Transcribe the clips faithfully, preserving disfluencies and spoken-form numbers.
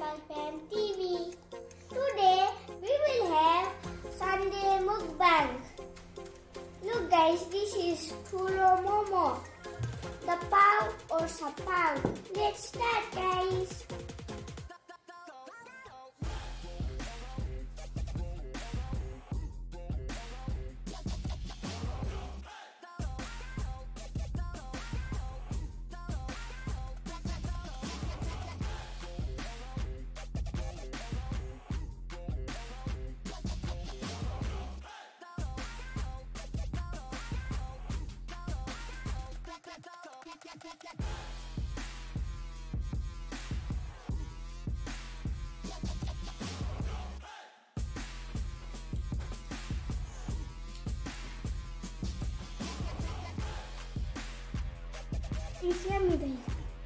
Fan T V. Today we will have Sunday mukbang. Look guys, this is Tulo Momo, the Pau or Sapau. Let's start guys. It's yummy guys.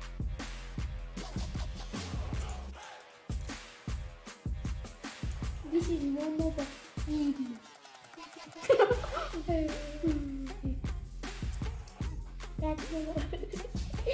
This is Momo baby. That's the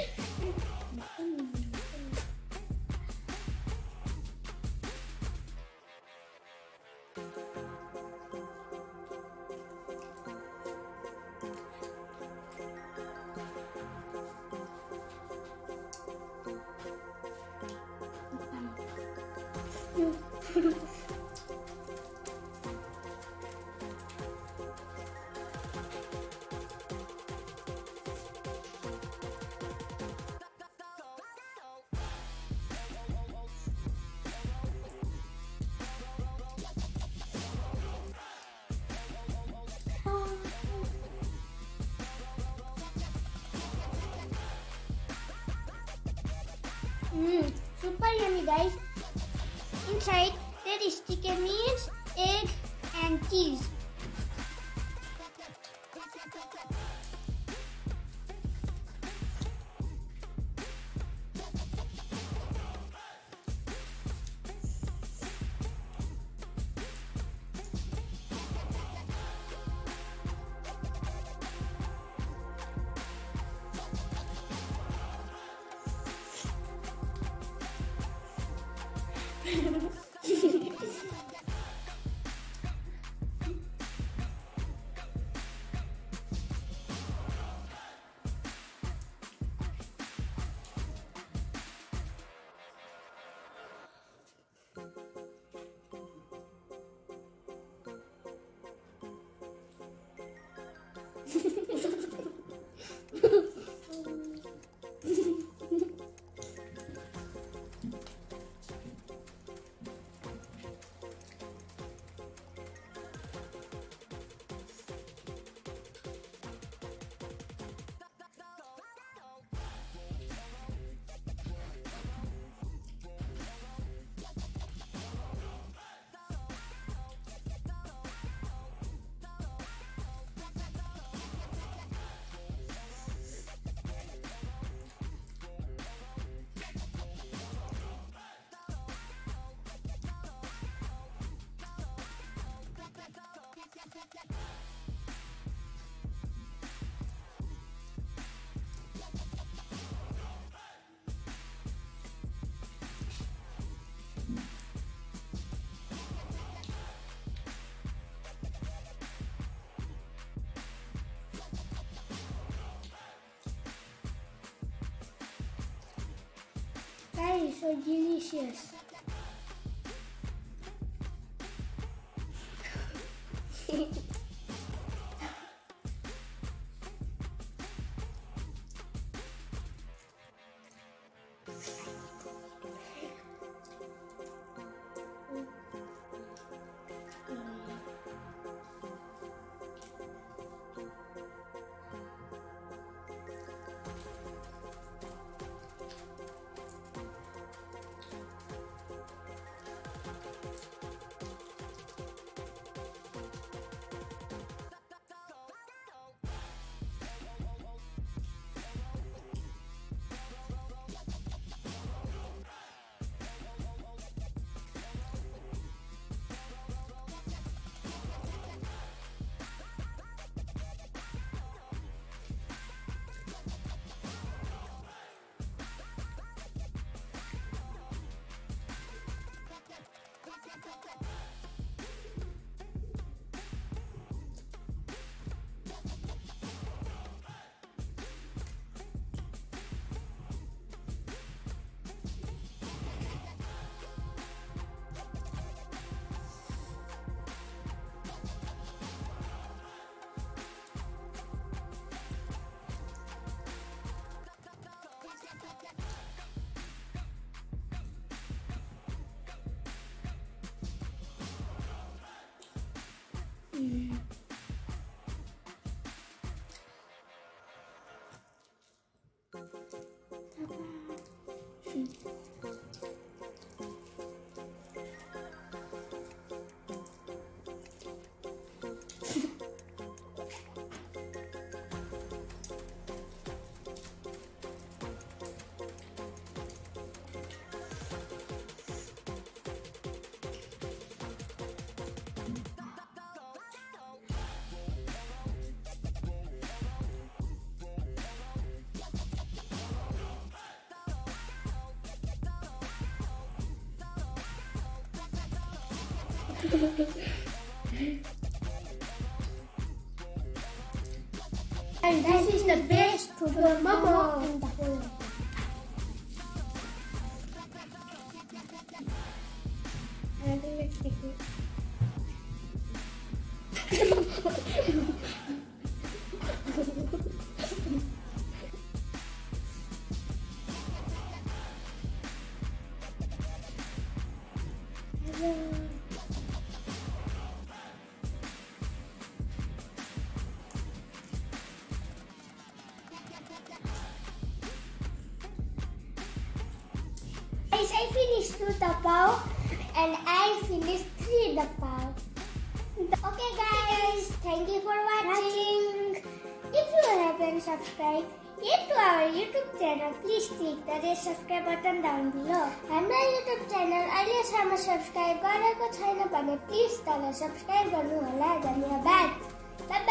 Mmm, super yummy guys. Inside there is chicken meat, egg and cheese. That is so delicious. And this is the best Tulo Momo in the whole world. I think let's take it. Guys, I finished two tapao and I finished three tapao. Okay guys, thank you for watching. If you haven't subscribed yet to our YouTube channel, please click the red subscribe button down below. हाम्रो YouTube channel अहिलेसम्म subscribe गरेको छैन भने please तल subscribe गर्नु होला। धन्यवाद।